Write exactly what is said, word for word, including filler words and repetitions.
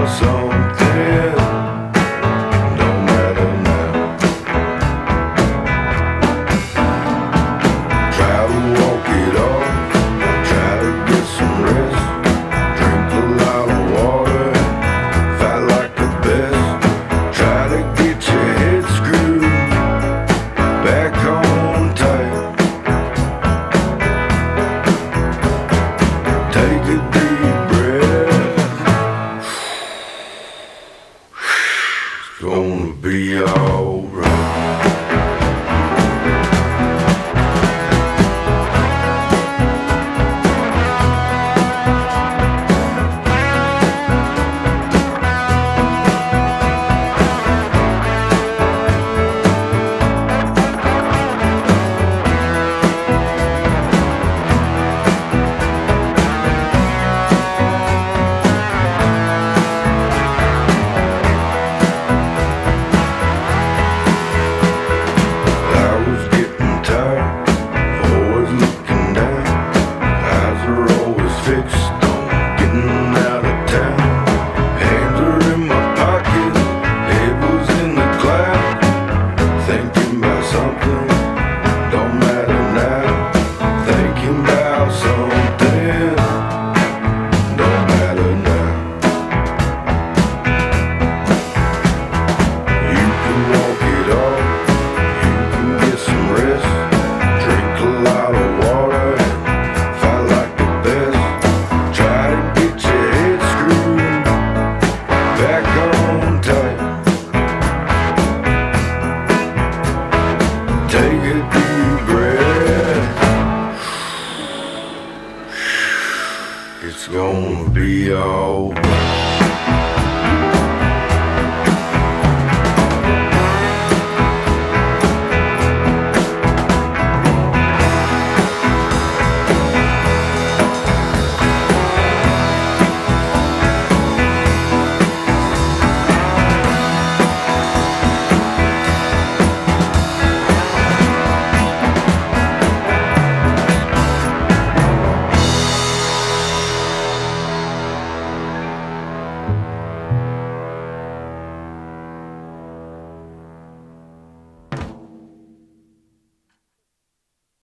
something, don't matter now. Try to walk it off, try to get some rest, drink a lot of water, fight like the best. Try to get your head screwed back on tight. Take a deep breath. It's gonna be alright. Fixed on getting out of town. Hands are in my pocket, head was in the cloud. Thinking about something, don't matter now. Thinking about something, don't matter now. You can walk it off, you can get some rest, drink a lot of water and fight like the best. Back on tight. Take a deep breath. It's gonna be alright.